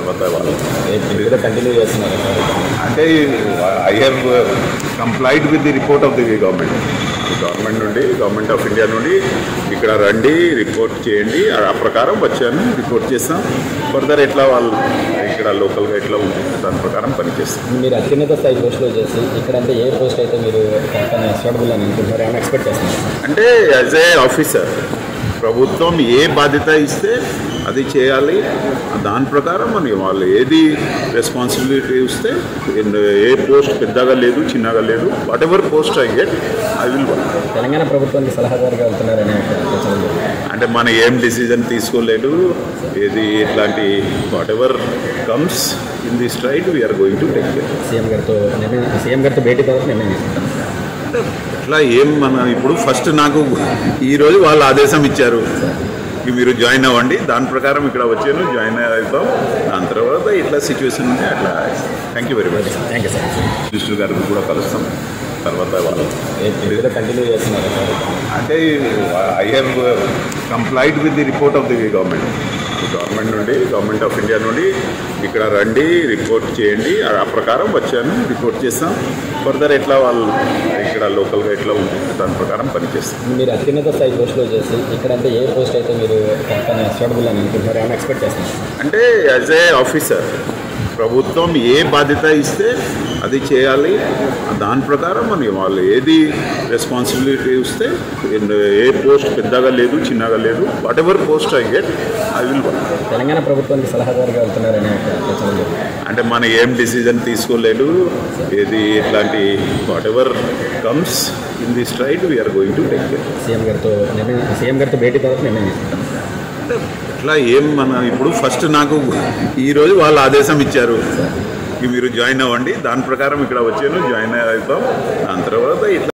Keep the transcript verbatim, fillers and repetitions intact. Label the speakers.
Speaker 1: తర్వాత వాళ్ళు
Speaker 2: కంటిన్యూ చేస్తున్నారు
Speaker 1: అంటే I have complied with the report of the government government నుండి గవర్నమెంట్ ఆఫ్ ఇండియా నుండి ఇక్కడ రండి రిపోర్ట్ చేయండి ఆ ప్రకారం వచ్చాను రిపోర్ట్ చేస్తాం ఫర్దర్ ఎట్లా వాళ్ళు ఇక్కడ లోకల్గా ఎట్లా ఉంటుంది దాని ప్రకారం పనిచేస్తాం.
Speaker 2: మీరు అత్యున్నత స్థాయి పోస్టులో చేసి ఇక్కడ అంటే ఏ పోస్ట్ అయితే మీరు సూటబుల్ అని అనుకుంటున్నారు ఏమైనా ఎక్స్పెక్ట్ చేస్తున్నారు?
Speaker 1: అంటే యాజ్ ఏ ఆఫీసర్ ప్రభుత్వం ఏ బాధ్యత ఇస్తే అది చేయాలి దాని ప్రకారం మనం వాళ్ళు ఏది రెస్పాన్సిబిలిటీ ఇస్తే ఏ పోస్ట్ పెద్దగా లేదు చిన్నగా లేదు whatever post I get I will work.
Speaker 2: Telangana ప్రభుత్వానికి సలహాదారుగా వెళ్తున్నారనే
Speaker 1: అంటే మనం ఏం డిసిజన్ తీసుకోలేదు ఏది ఇట్లాంటి whatever comes in this right we're going to take care.
Speaker 2: CM గారితో సీఎం గారితో భేటీ తర్వాత నిర్ణయం తీసుకుంటాం.
Speaker 1: అట్లా ఏం మన ఇప్పుడు ఫస్ట్ నాకు ఈరోజు వాళ్ళు ఆదేశం ఇచ్చారు మీరు జాయిన్ అవ్వండి దాని ప్రకారం ఇక్కడ వచ్చాను జాయిన్ అవుతాం దాని తర్వాత ఇట్లా సిచ్యువేషన్ ఉంది అట్లా. Thank you very much.
Speaker 2: Thank you sir.
Speaker 1: Minister గారికి కూడా కలుస్తాం తర్వాత వాళ్ళు
Speaker 2: కంటిన్యూ చేస్తున్నారు
Speaker 1: అంటే I have complied with the report of the government government నుండి గవర్నమెంట్ ఆఫ్ ఇండియా నుండి ఇక్కడ రండి రిపోర్ట్ చేయండి ఆ ప్రకారం వచ్చాను రిపోర్ట్ చేస్తాం ఫర్దర్ ఎట్లా వాళ్ళు ఇక్కడ లోకల్గా ఎట్లా ఉంటుంది దాని ప్రకారం పనిచేస్తాం.
Speaker 2: మీరు అత్యున్నత స్థాయి పోస్టులో చేసి ఇక్కడ అంటే ఏ పోస్ట్ అయితే మీరు సూటబుల్ అని అనుకుంటున్నారు ఏమైనా ఎక్స్పెక్ట్ చేస్తున్నారు?
Speaker 1: అంటే యాజ్ ఏ ఆఫీసర్ ప్రభుత్వం ఏ బాధ్యత ఇస్తే అది చేయాలి దాని ప్రకారం మనం వాళ్ళు ఏది రెస్పాన్సిబిలిటీ ఇస్తే ఏ పోస్ట్ పెద్దగా లేదు చిన్నగా లేదు whatever post I get I will work.
Speaker 2: Telangana ప్రభుత్వానికి సలహాదారుగా వెళ్తున్నారనే
Speaker 1: అంటే మనం ఏం డిసిజన్ తీసుకోలేదు ఏది ఇట్లాంటి whatever comes in this right we're going to take care.
Speaker 2: CM గారితో సీఎం గారితో భేటీ తర్వాత నిర్ణయం తీసుకుంటాం.
Speaker 1: అంటే అట్లా ఏం మన ఇప్పుడు ఫస్ట్ నాకు ఈరోజు వాళ్ళు ఆదేశం ఇచ్చారు మీరు జాయిన్ అవ్వండి దాని ప్రకారం ఇక్కడ వచ్చాను జాయిన్ అవుతాం దాని తర్వాత ఇట్లా